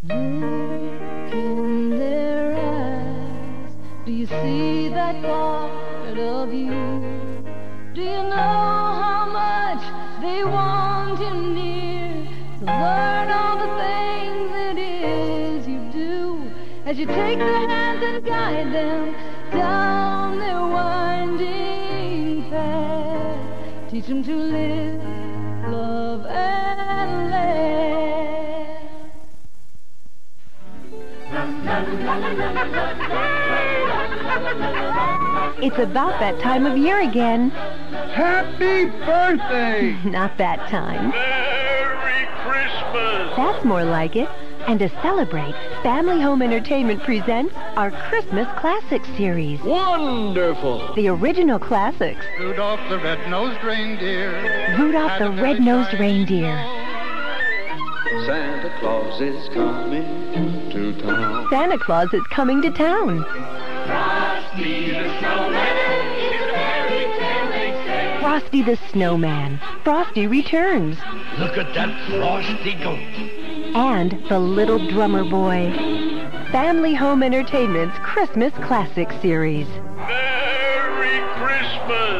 Look in their eyes. Do you see that part of you? Do you know how much they want you near? To learn all the things it is you do, as you take their hands and guide them down their winding path. Teach them to live, love, and laugh. It's about that time of year again. Happy birthday! Not that time. Merry Christmas! That's more like it. And to celebrate, Family Home Entertainment presents our Christmas Classics series. Wonderful! The original classics. Rudolph the red-nosed reindeer. Rudolph the Red-Nosed Reindeer. Santa Claus is coming to town. Santa Claus is coming to town. Frosty the Snowman is a fairy tale, they say. Frosty the Snowman. Frosty returns. Look at that Frosty go. And the Little Drummer Boy. Family Home Entertainment's Christmas Classics series. Merry Christmas!